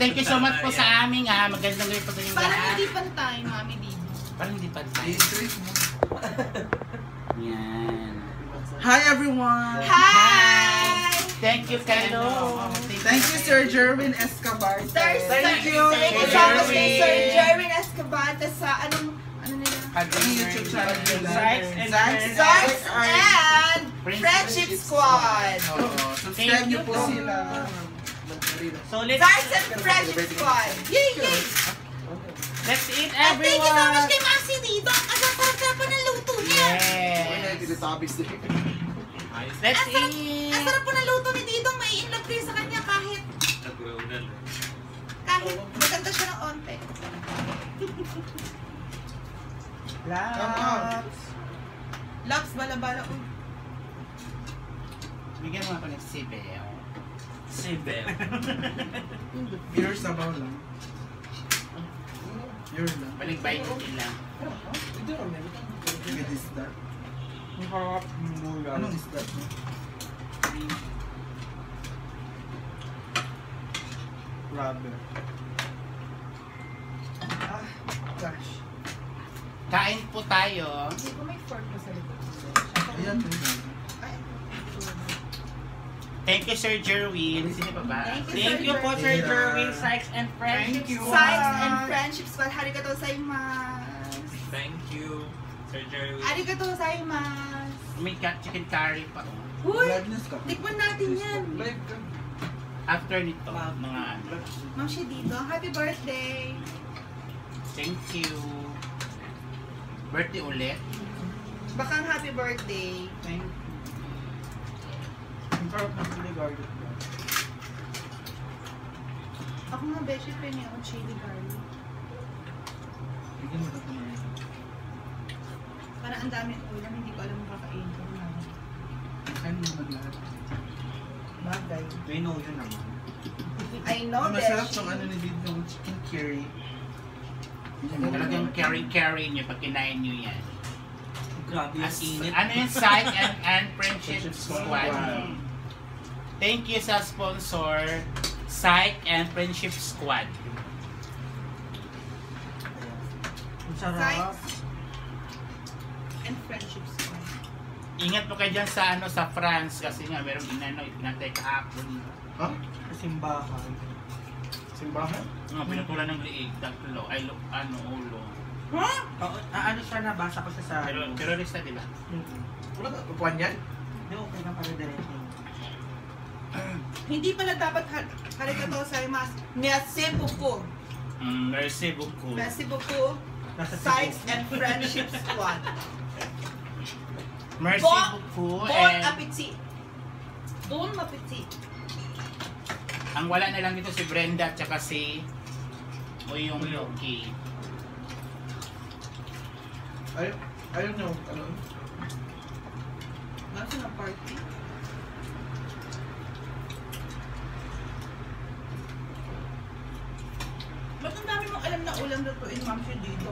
thank you so much po sa aming magandang gabi po sa inyo. Parang hindi pantay, mami dito. Parang hindi pantay. Yan. Hi everyone! Hi! Thank you, Kano. Thank you, Sir Gerwin Escobar. Thank you so much kay Sir Gerwin Escobar sa ano nila? Ano YouTube channel nila? ZYKES and Friendship Squad. Subscribe niyo po sila. ZYKES and Friendship Squad. Yay! Let's eat, And everyone. thank you so much kay Maxi dito. Ang sarap pa ng luto niya. Yes. Let's eat. Ang sarap po ng luto ni Didong. May in-love kayo sa kanya kahit maganda siya ng onte. Loves. Loves, bala-bala. Bigyan mo ako ng sibel. Sibel. Pure sabaw lang. Pure lang. Balik-baitin lang. Good is that? Anong is that? Rubber. Ah, gosh. Kain po tayo. Hindi ko may fork na sa likod. Ayan. Thank you, Sir Gerwin. Sino pa ba? Thank you po, Sir Gerwin, ZYKES and Friendship Squad. ZYKES and Friendship Squad. Arigato gozaimasu. Thank you, Sir Gerwin. Arigato gozaimasu. May chicken curry pa. Uy! Liveness ka. Tikman natin yan. Live ka. After nito, mga ano. Ma'am siya dito. Happy birthday. Thank you. Birthday ulit. Baka ang happy birthday. Thank you. Ang sarap ng chili garlic. Ako nga, beshi, pengi ako chili garlic. Bigyan mo na ito na. Parang ang daming ulam, hindi ko alam kung kakain ko na. Kain mo naman lahat. Bagay. May know yun naman. I know, Masarap beshi. yung ano ni Did yung chicken curry. Talagang carry nyo pag kinain nyo yan. Grabe yung init. Ano yung ZYKES and Friendship Squad? Thank you sa sponsor, ZYKES and Friendship Squad. Ang sarap. ZYKES and Friendship Squad. Ingat po kayo dyan sa ano sa France kasi nga merong inantay kahapon. Ha? Simbahan. Simbahan? Mga pinutulan ng liig, tatlo, ay ulo. Ha? Ano siya, nabasa ko siya sa... Terorista, di ba? Wala ka upuan yan? Hindi, okay na para diretso. Hindi pala dapat arigato gozaimasu. Merci beaucoup. Merci beaucoup. Merci beaucoup. Nasa ZYKES and Friendship Squad. Merci Bon beaucoup. Bon And appetit. Bon appetit. ang wala na lang dito si Brenda at saka si yung Yuki. Ayaw nyo, ano? Nasa na party? Ba't ang dami mong alam na ulam lutuin, ma'am, siya dito?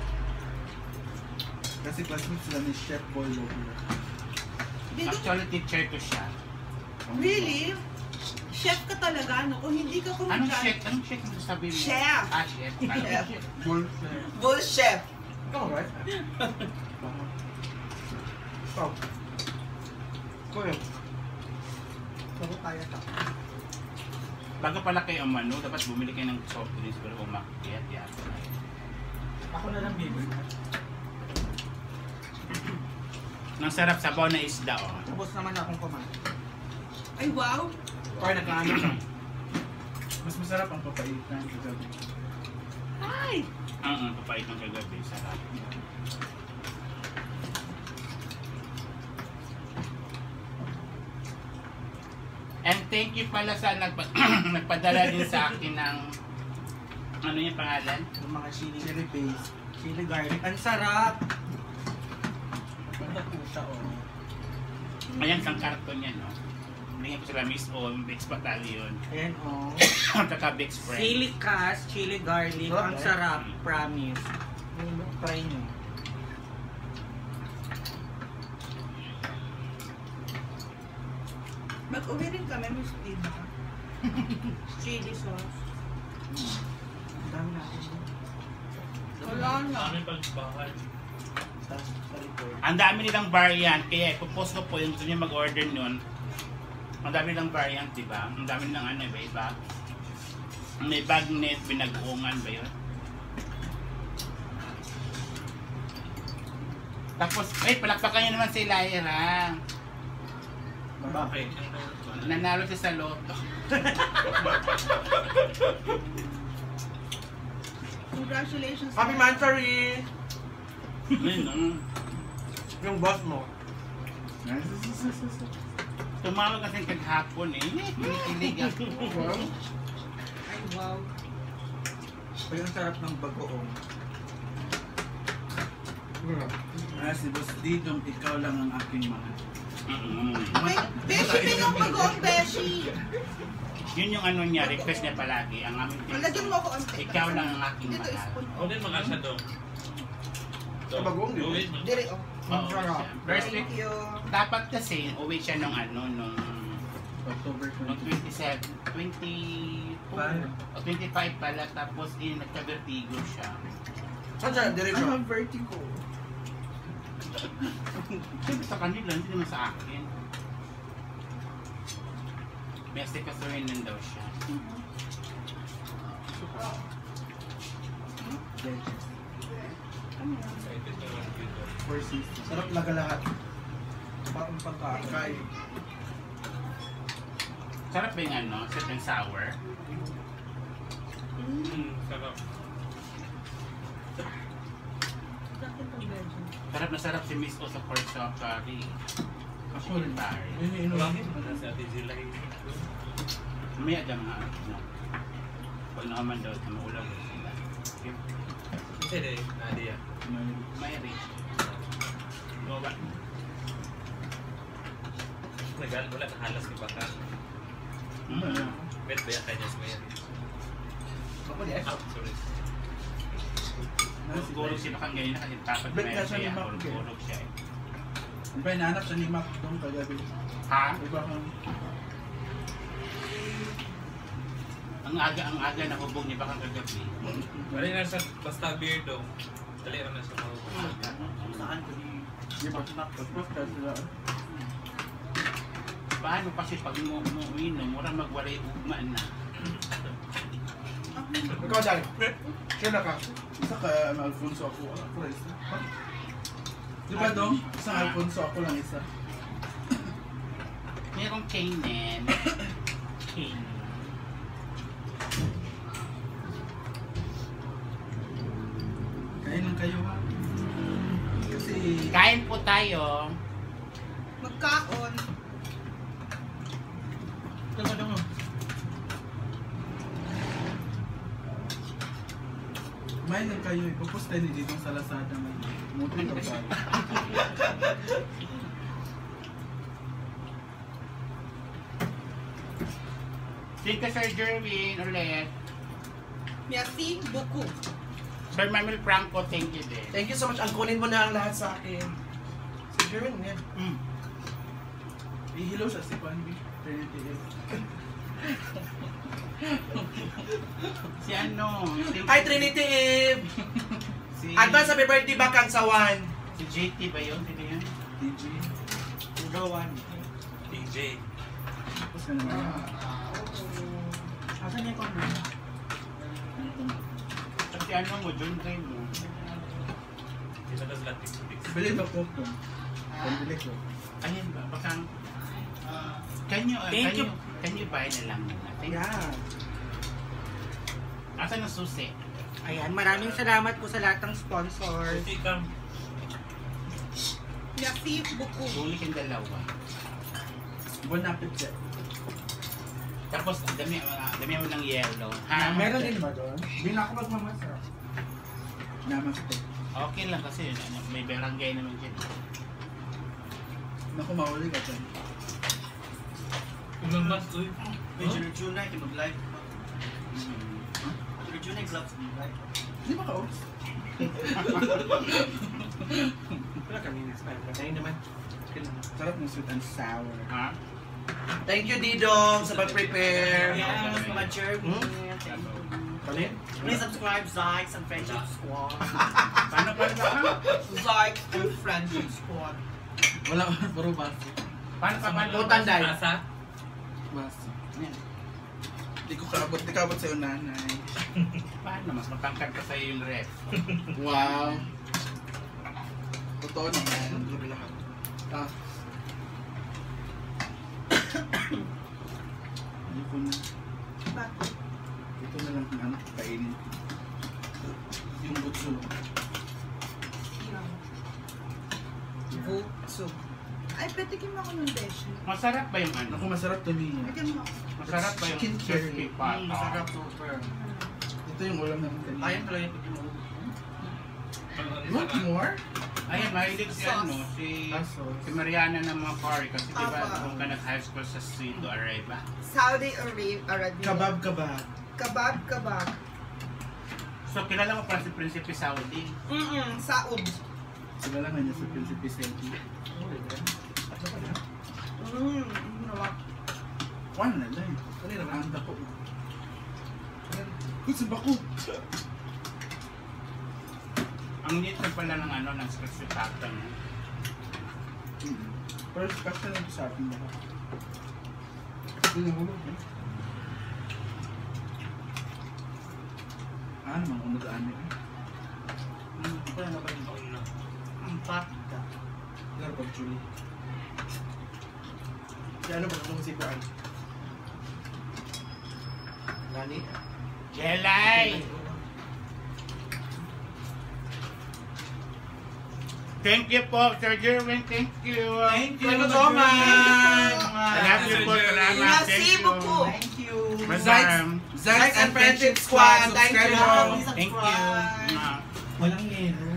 Kasi classmates sila ni Chef Boy Lobula. Dito? Actually, teacher ko siya. Really? Chef ka talaga, no? Kung hindi ka Anong kumakain. chef? Anong chef ang sasabihin mo? Chef. Chef. Chef. Bullshit. Bull chef. Ikaw, right? Ikaw. Kuya. Ako kaya ka. Bago pala kayo umano, dapat bumili kayo ng soft drinks pero umakyat yan. Ako na lang bibig. Nang sarap sabaw na isda, oh. Tapos naman akong kumain. Ay, wow. Or nagkaano ka. Mas masarap ang papaitan sa gabi. Hi! Papait ng kagabi, sarap. And thank you pala sa nagpadala din sa akin ng ano yung pangalan? Yung mga Chili paste. chili garlic. Ang sarap! Maganda po siya, oh. Ayan, isang karton yan, no? Bigyan ko sila Miss On, Bex Battalion, Ayan, oh. kaka Bex Friend. ZYKES, chili garlic. Ang sarap, promise. Try nyo. Mag-uwi rin kami, Miss Tina. Chili sauce. Ang dami natin. Wala na. Kami pagbahay. Sa likod. Ang dami nilang variant, kaya ipopost ko po yung gusto niyo mag-order nun. Ang dami nilang variant, di ba? Ang dami nilang ano, iba-iba. May bagnet, binag-uungan ba yun? Tapos, palakpakan niyo naman si Lyra. Bakit? Nanalo siya sa loto. Congratulations. Happy Mansory! Ayun, Yung boss mo. tumawag kasi kaghapon eh. Kinikilig ako. Ay, wow. Pero ang sarap ng bagoong. Si Boss Didong, ikaw lang ang aking mahal. Wait, Beshi, tingnan mo mag-on, Beshi. Yun yung ano niya, request niya palagi. Ang aming Lagyan mo ako onte. ikaw lang ang aking Dito mahal. spoon. O din mga sa dong. Sa bagong yun. Uwi mo. Dire, oh. Oo, first week, Thank you. dapat kasi uwi siya nung ano, nung October nung 20. 22 o 25 pala, tapos nagka-vertigo siya. Saan siya? Diretso? Ang vertigo. Siyempre sa kanila, hindi naman sa akin. May asikasuhin din daw siya. Excited na lang dito. Four sisters. Sarap laga lahat. Parang pagkakain. Sarap ba yung ano, sweet and sour? Sarap. Sarap na sarap si Miss O sa pork chop curry. Ako rin. Curry. Iniinom. Bakit? Wala sa Ate Zila eh. May adam nga. No. Pag nakaman daw, maulaw sila. Kasi na eh, Nadia. May rich. Gawa. Wala na halas ni Baka. Bet ba yan kanya sa Maya? Ako di ay. Sorry. Gulog siya kang ganyan kasi dapat Bet may nga siya ni siya. Mac, eh. Gulog siya eh. Ang ba inaanap siya ni Mac doon kagabi? Ha? Iba kang... Ang aga na hubog niya bakang kagabi. Wala na sa basta beardo. Dali na sa mga. Saan ko di... Di ba? Tapos sila. Paano kasi pag uminom, mura magwalay ugma na. Ikaw dahil. Sino ka? Isa ka, Alfonso ako. Ako rin isa. Di ba dong? Isang Alfonso ako lang isa. Merong kainin. Kainin. Kain lang kayo ha. Kasi... Kain po tayo. Magkaon. Tama. Kumain lang kayo. Ipapost tayo ni Didong sa Lazada. Mutin ka ba? Thank you, Sir Gerwin, ulit. Merci beaucoup. Sir Mamil Franco, thank you din. Thank you so much. Ang kunin mo na ang lahat sa akin. Si Gerwin, yan. Ihilo siya si Panby. Trinity F. Si ano? Hi, Trinity Eve! Si, Advance happy birthday bakang sa 1. si JT ba yun? Sino yun? TG. Rowan. DJ. Tapos ka naman. Asan niya ko? Kasi ano mo, John Ray mo. Dito na sila tiks-tiks. Bili ba ko ito? Pambili ko. Ayun ba? Bakang, Thank you. Can you buy na lang muna? Thank you. Yeah. Asan ang susi? Ayan, maraming salamat po sa lahat ng sponsors. Susi kam. Merci beaucoup. Huli kang dalawa. Bon appetit. Tapos, dami mo ng yellow. Ha? Meron din ba doon? Hindi na ako magmamasa. Namaste. Okay lang kasi may barangay naman dyan. Naku, mahuli ka dyan. Unang mas, uy. Junay, mag-live. Junay, gloves mag-live. Di ba ka-oops? Wala kanina. Kanina naman. Sarap ng sweet and sour. Ha? Thank you, Didong, sa pag-prepare. Yes, mga Gerwin. Palit? Please subscribe, ZYKES and Friendship Squad. Paano ba? ZYKES and Friendship Squad. Wala, puro baso. Paano pa? Utang dahil. Asa? Baso. Di ko kaabot, di kaabot sa'yo nanay. Paano? Mas matangkad pa sa'yo yung ref. Wow. Totoo naman. Ah. Ayoko na. Bakit? Ito na lang ano, kainin. Yung butso. Butso. Ay, petikim ako ng beshi. Masarap ba yung ano? Naku, masarap tumingin. Bigyan mo ako. Masarap ba yung Chicken curry. crispy pot? Masarap super. Ito yung ulam namin kanina. Ayun pala yung pagkimo. You want more? Ayan, mahilig si ano, si Mariana ng mga curry kasi diba Apa. kung ka nag-high school sa Sito Arabia. Saudi Arabia. Kabab. Kabab. So kilala mo pala si Prinsipe Saudi. Saud. Sila lang niya sa Prinsipe Senti. One na lang. Kali na ang dako. Kutsa bako. Ang neat na pala ng ano, ng crispy pata niya. Pero special lang sa akin baka. Hindi na hulog eh. Ano mga unagaan niya? Wala na ba yung baon na? Ang pata. Laro pag chuli. Ano ba itong sipuan? Nani? Jelay! Thank you po, Sir Gerwin. Thank you. Thank you so much! I love you po. Salamat. Thank Merci you. beaucoup. Thank you. Madam. ZYKES and Friendship Squad, thank you! Thank you. Walang yelo.